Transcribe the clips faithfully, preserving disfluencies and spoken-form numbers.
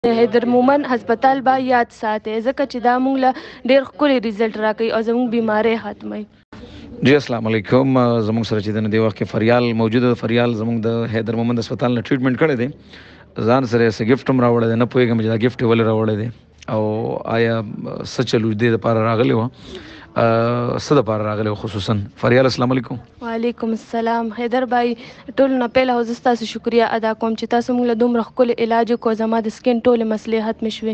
حیدر مومن هسپتال به یاد ساتئ ځکه چې دا موږ له ډېر ښکلی ریزلټ راکوي او زموږ بیماری ختموي. جی السلام علیکم. زموږ سره چې د دې وخت کې فریال موجود ده. فریال زموږ د حیدر مومن هسپتال نه ټریټمنټ کړی دی. ځان سره یې څه ګفټ هم راوړی دی، نه پوهېږم چې دا ګفټ یې ولې راوړی دی او آیا څه چل دې دپاره راغلی وه، څه دپاره راغلی و خصوصا. فریال السلام علیکم. وعلیکم السلام. حیدر بھائی ټولو نه پهله خو زه ستاسو شکریه ادا کوم چې تاسو موږ له دومره ښکلی علاج وکړو، زما د سکین ټولې مسلې ختمې شوې.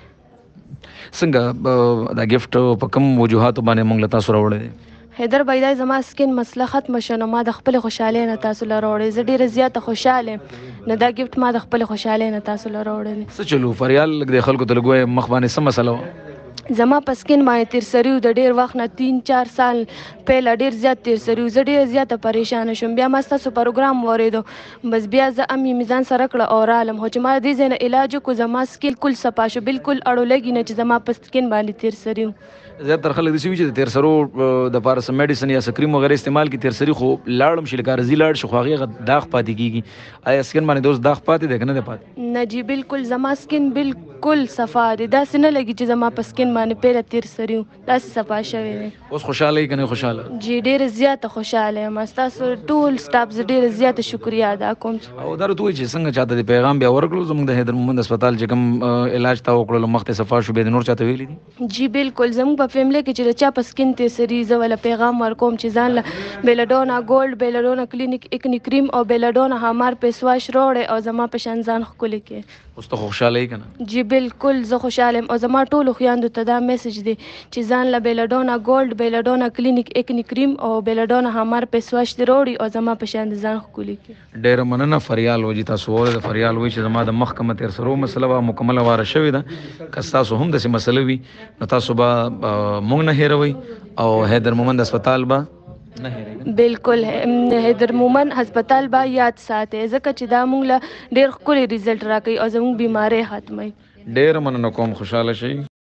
څنګه دا ګفټ په کوم وجوهاتو باندې موږ له تاسو راوړی دی؟ حیدر بھائی دا زما سکین مسله ختمه شوه نو ما د خپلې خوشحالۍ نه تاسو له راوړی. زه ډېره زیاته خوشحاله یم نو دا ګفټ ما د خپلې خوشحالۍ نه تاسو له راوړی دی. څه چلو فریال لږ د خلکو ته لږ ووایه مخ باندې څه مسله وه؟ زما په سکین باندې تیر سري و، د ډېر وخت نه تین چار سال پهله ډېر زیات تیر سري و. زه ډېره زیاته پریشانه شوم. بیا ما ستاسو پروګرام واورېدو، بس بیا زه هم یې مې ځان سره کړه او رالم. خو چې ما دې ځای نه علاج وکړو زما سکین کل صفا شو، بلکل اړو لګي نه چې زما په سکین باندې تیر سري و. زیاتره خلک داسې وي چې د تیر سرو دپاره څه میډیسن یا څه کریم وغیره استعمال کړي، تیر سري خو لاړم شي لکه عرضي لاړ شي خو هغې هغه داغ پاتې کېږي. آیا سکین باندې اوس داغ پاتې دی که نه دی پاتې؟ نه جی بلکل زما سکین بلکل صفا دی. داسې نه لګي چې زما په سکین باندې پهله تیر سري و، داسې صفا شوی دی. اوس خوشحاله یې که نه خوشحاله؟ جی ډېره زیاته خوشحاله یم. ستاسو ټول سټاف زه ډېره زیاته شکریه ادا کوم. او دا راته ووایي چې څنګه چاته دې پیغام بیا ورکړو زموږ د حیدر مومن هسپتال چې کوم علاج تا وکړلو مخکې صفا شو، بیا د نور چاته ویلي دي؟ جی بلکل زموږ په فیملی کې چې د چا په سکین تیر سري زه وله پیغام ورکوم چې ځان له بیلډونا ګولډ، بیلډونا کلینیک اکنی کریم او بیلډونا هامار فیس واش راوړئ او زما په شان ځان ښکلی کړئ. اوس ته خوشحاله یې که نه؟ جی بلکل زه خوشحاله یم او زما ټولو خویندو ته دا میسج دی چې ځان له بیلډونا ګولډ، بیلډونا کلینیک اکنی کریم او بیلډونا هامار فیس واش دې راوړي او زما په شان ځان ښکلی کړي. ډېره مننه. فریال وجي تاسو واورئ. فریال وایي چې زما د مخ کومه تیر سرو مسله وه مکمله واره شوې ده. که ستاسو هم داسې مسله وي نو تاسو به موږ نه هېروئ او حیدر مومن هسپتال به نه هېروئ. بلکل حیدر مومن هسپتال به یاد ساتئ ځکه چې دا موږ له ډېر ښکلی ریزلټ راکوي او زموږ بیماری ختموي. ډېره مننه کوم. خوشحاله شئ.